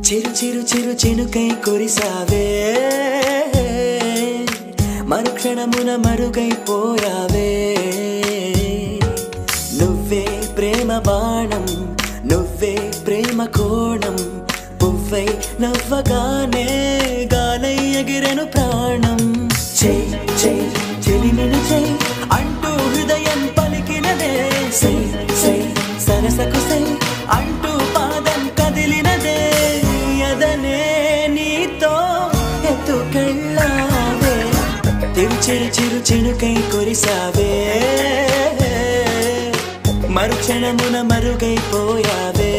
చిరు చిరు చిరు చినుకై కురిసావే మరుక్షణమున మరుగైపోయావే నువ్వే ప్రేమ బాణం నువ్వే ప్రేమ కోణం పువ్వై నవ్వగానే గాలై ఎగిరెను ప్రాణం చెయ్ చెయ్ చెలిమిని చెయ్ అంటూ హృదయం పలికినదే సై సై సరసకు సై అంటూ పాదం కదిలినదే ఎదనే నీతో ఎత్తుకెళ్ళావే చిరు చిరు చినుకై కురిసావే మరుక్షణమున మరుగైపోయావే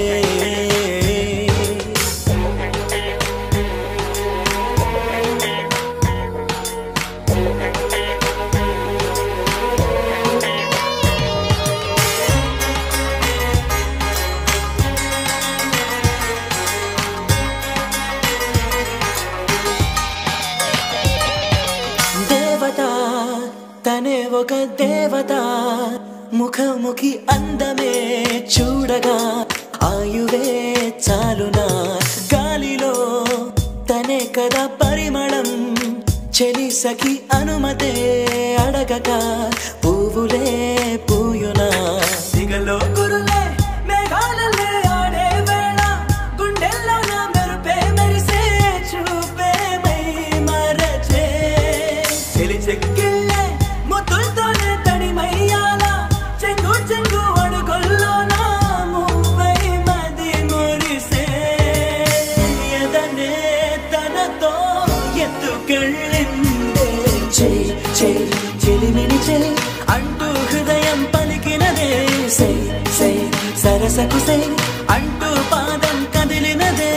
తనే ఒక దేవత ముఖముఖి అందమే చూడగా ఆయువే చాలునా గాలిలో తనే కదా పరిమళం చెలి సఖి అనుమతే అడగక పువ్వులే పూయునా దిగలో గురులే మేఘాలలే ఆడే వేళ గుండెల్లో నా మెరుపే మెరిసే చూపే మై మరచే చెలి చెక్కిళ్ళే ముద్దులతోనే తడిమయ్యాల చెంగు చెంగు అడుగుల్లో నా మువ్వై మది మురిసే ఎదనే తనతో ఎత్తుకెళ్ళిందే చెయ్ చెయ్ చెలిమిని చెయ్ అంటూ హృదయం పలికినదే సై సై సరసకు సై అంటూ పాదం కదిలినదే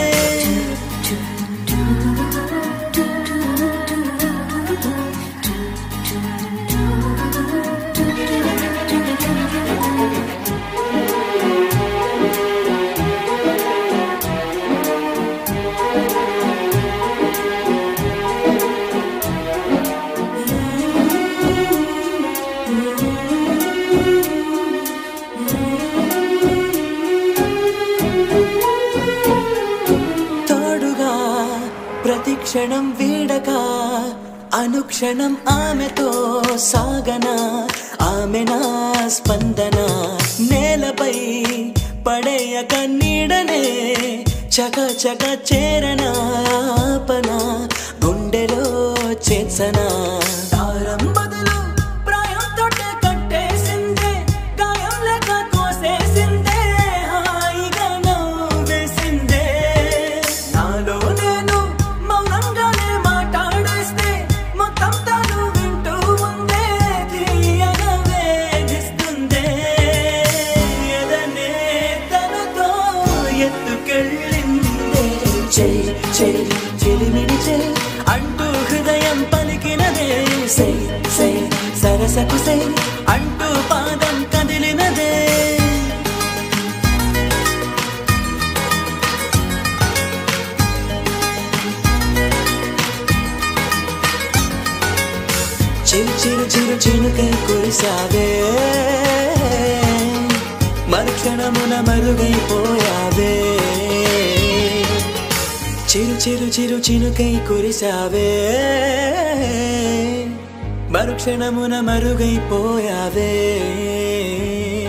ప్రతిక్షణం వీడక అనుక్షణం ఆమెతో సాగన ఆమె నా స్పందన నేలపై పడేయక నీడనే చక చక చేరన ఆపన గుండెలో చేర్చన దారం బదులు ప్రాయంతో కట్టేసిందే గాయం లేక కోసేసిందే హాయిగా నవ్వేసిందే నాలో నేను మౌనంగానే మాట్లాడేస్తే మొత్తం తాను వింటూ ఉందే తీయగా వేధిస్తుందే ఎదనే తనతో ఎత్తుకెళ్ళిందే చెయ్ చెయ్ చెలిమిని చెయ్ అంటూ హృదయం పలికినదే సై సై సరసకు సై అంటూ పాదం కదిలినదే చిరు చిరు చిరు చినుకై కురిసావే మరుక్షణమున మరుగైపోయావే చిరు చిరు చిరు చినుకై కురిసావే మరుక్షణమున మరుగైపోయావే